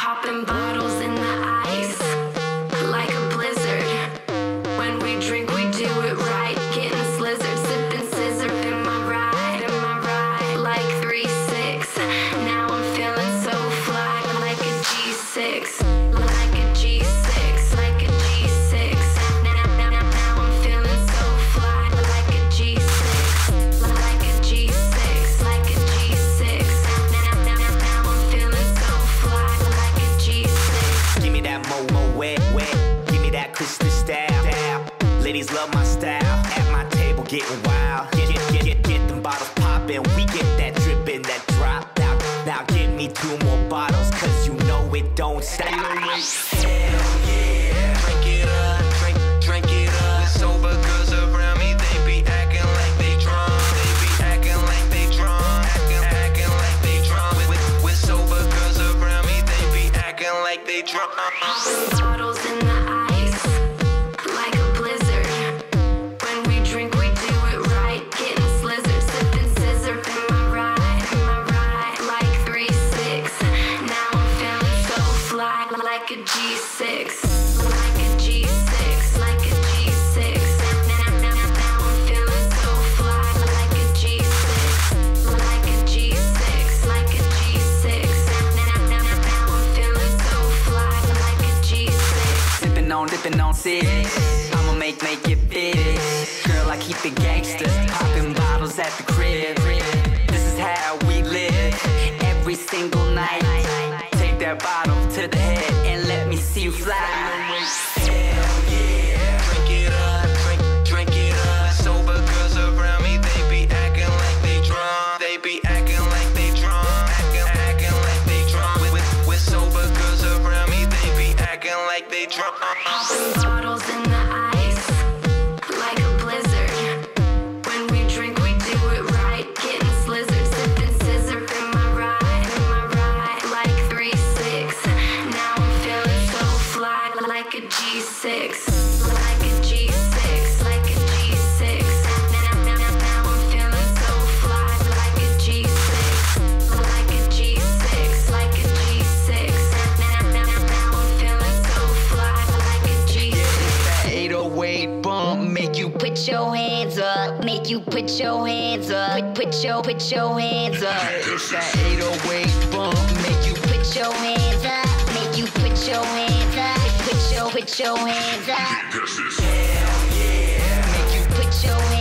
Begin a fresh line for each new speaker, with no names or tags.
Popping bottles in the ice, like a blizzard. When we drink, we do it right. Getting slizzard, sipping scissor in my ride, like 3-6. Now I'm feeling so fly, like a G6, like a G6, like a G6. Now I'm feeling so fly, like a G6, like a G6, like a G6. Now I'm feeling so fly, like a G6.
Give me that mo wet, give me that crystal style. Ladies love my style, at my table getting wild. Get them bottles poppin', we get that drippin', that drop. Now give me 2 more bottles, cause you know it don't stop. Hell yeah, drink it up, drink it up. With sober girls around me, they be acting like they drunk. They be acting like they drunk, acting like they drunk. With sober girls around me, they be acting like they drunk.
Bottles in the ice, like a blizzard. When we drink, we do it right. Getting slizzard, sipping scissor in my ride, like 3-6. Now I'm feeling so fly, like a G6, like a G6, like a G6. Now I'm feeling so fly, like a G6, like a G6, like a G6. Now I'm feeling so fly, like a G6.
Dipping on 6. I'ma make it big. Girl, I keep it gangster. Popping bottles at the crib. This is how we live. Every single night. Take that bottle to the head and let me see you fly. Hell yeah. Drink it up, drink it up. Sober girls around me, they be acting like they drunk. They be acting like they drunk, acting like they drunk. With sober girls around me, they be acting like they drunk.
Popping bottles in the ice, like a blizzard. When we drink, we do it right. Getting slizzard, sipping scissor in my ride, like 3-6. Now I'm feeling so fly, like a G6, like a G6, like a G6. Now I'm feeling so fly, like a G6, like a G6, like a G6. Now I'm feeling so fly, like a G6.
808 bump, make you
Put your hands up, make you put your hands up, put your hands up.
It's that 808 bump, make you
Put your hands up, make you put your hands up, put your hands up.
hell yeah,
Make you put your hands